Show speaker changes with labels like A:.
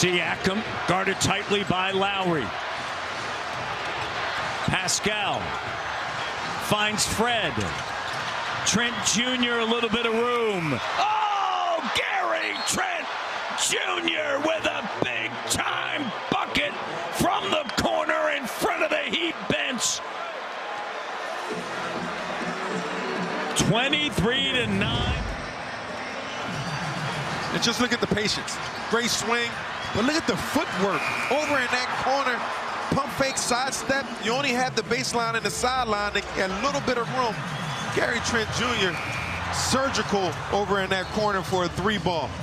A: Siakam guarded tightly by Lowry. Pascal finds Fred. Trent Jr. a little bit of room. Oh, Gary Trent Jr. with a big-time bucket from the corner in front of the Heat bench. 23-9.
B: And just look at the patience. Great swing, but look at the footwork over in that corner. Pump fake, sidestep. You only have the baseline and the sideline to get a little bit of room. Gary Trent Jr. surgical over in that corner for a 3-ball.